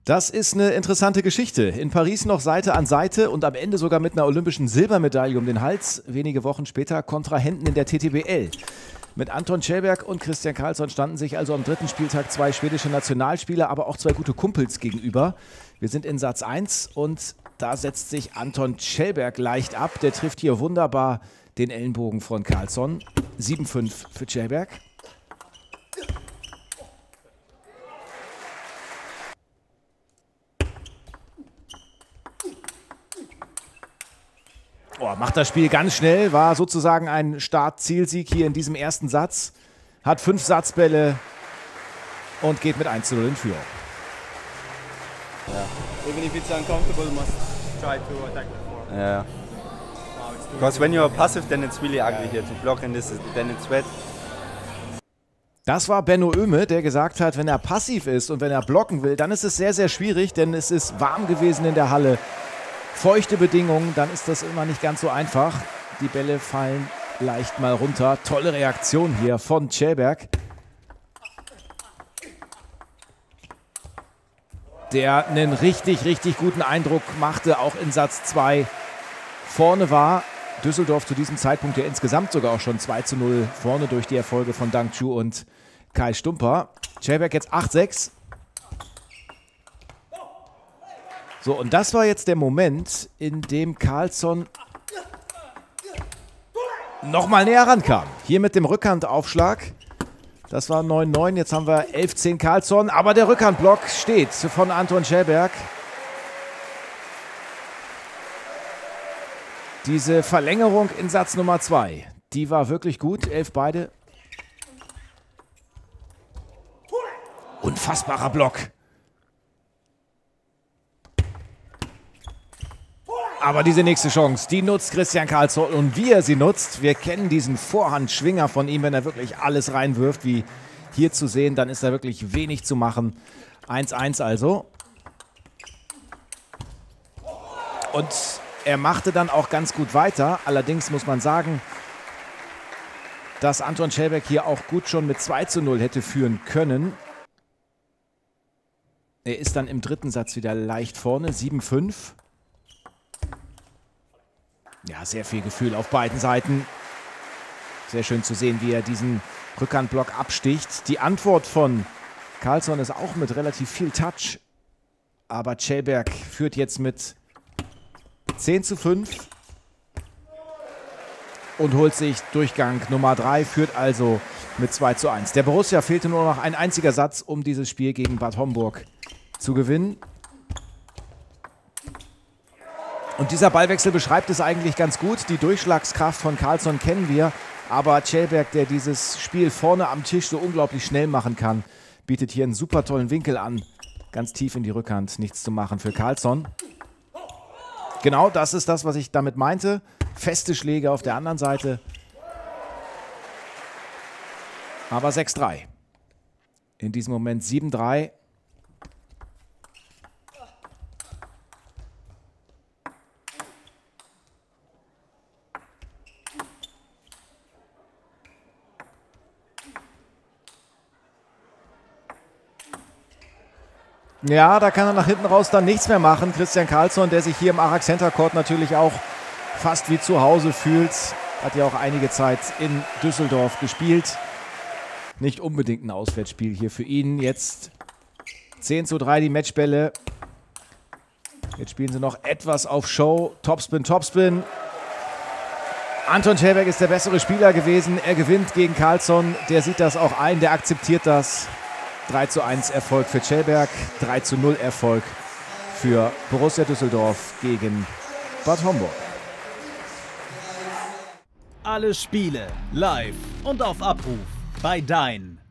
Das ist eine interessante Geschichte. In Paris noch Seite an Seite und am Ende sogar mit einer olympischen Silbermedaille um den Hals. Wenige Wochen später Kontrahenten in der TTBL. Mit Anton Kjellberg und Christian Karlsson standen sich also am dritten Spieltag zwei schwedische Nationalspieler, aber auch zwei gute Kumpels gegenüber. Wir sind in Satz 1 und da setzt sich Anton Kjellberg leicht ab. Der trifft hier wunderbar den Ellenbogen von Karlsson. 7-5 für Kjellberg. Oh, macht das Spiel ganz schnell, war sozusagen ein Start-Zielsieg hier in diesem ersten Satz. Hat 5 Satzbälle und geht mit 1:0 in Führung. Yeah. Even if it's uncomfortable, you must try to attack before. Yeah. Because when you're passive, then it's really ugly here to block, and then it's wet. Das war Benno Öme, der gesagt hat, wenn er passiv ist und wenn er blocken will, dann ist es sehr, sehr schwierig, denn es ist warm gewesen in der Halle. Feuchte Bedingungen, dann ist das immer nicht ganz so einfach. Die Bälle fallen leicht mal runter. Tolle Reaktion hier von Kjellberg, der einen richtig, richtig guten Eindruck machte, auch in Satz 2 vorne war. Düsseldorf zu diesem Zeitpunkt ja insgesamt sogar auch schon 2:0 vorne durch die Erfolge von Dang Chu und Kai Stumper. Kjellberg jetzt 8-6. So, und das war jetzt der Moment, in dem Karlsson nochmal näher rankam. Hier mit dem Rückhandaufschlag. Das war 9-9, jetzt haben wir 11-10 Karlsson. Aber der Rückhandblock steht von Anton Kjellberg. Diese Verlängerung in Satz Nummer 2, die war wirklich gut. 11 beide. Unfassbarer Block. Aber diese nächste Chance, die nutzt Christian Karlsson und wie er sie nutzt, wir kennen diesen Vorhandschwinger von ihm, wenn er wirklich alles reinwirft, wie hier zu sehen, dann ist da wirklich wenig zu machen. 1:1 also. Und er machte dann auch ganz gut weiter, allerdings muss man sagen, dass Anton Kjellberg hier auch gut schon mit 2:0 hätte führen können. Er ist dann im dritten Satz wieder leicht vorne, 7-5. Ja, sehr viel Gefühl auf beiden Seiten. Sehr schön zu sehen, wie er diesen Rückhandblock absticht. Die Antwort von Karlsson ist auch mit relativ viel Touch. Aber Kjellberg führt jetzt mit 10:5 und holt sich Durchgang Nummer 3, führt also mit 2:1. Der Borussia fehlte nur noch ein einziger Satz, um dieses Spiel gegen Bad Homburg zu gewinnen. Und dieser Ballwechsel beschreibt es eigentlich ganz gut. Die Durchschlagskraft von Karlsson kennen wir. Aber Kjellberg, der dieses Spiel vorne am Tisch so unglaublich schnell machen kann, bietet hier einen super tollen Winkel an. Ganz tief in die Rückhand, nichts zu machen für Karlsson. Genau, das ist das, was ich damit meinte. Feste Schläge auf der anderen Seite. Aber 6:3. In diesem Moment 7:3. Ja, da kann er nach hinten raus dann nichts mehr machen. Christian Karlsson, der sich hier im Arax Center Court natürlich auch fast wie zu Hause fühlt. Hat ja auch einige Zeit in Düsseldorf gespielt. Nicht unbedingt ein Auswärtsspiel hier für ihn. Jetzt 10:3 die Matchbälle. Jetzt spielen sie noch etwas auf Show. Topspin, Topspin. Anton Kjellberg ist der bessere Spieler gewesen. Er gewinnt gegen Karlsson. Der sieht das auch ein, der akzeptiert das. 3:1 Erfolg für Kjellberg, 3:0 Erfolg für Borussia Düsseldorf gegen Bad Homburg. Alle Spiele live und auf Abruf bei Dyn.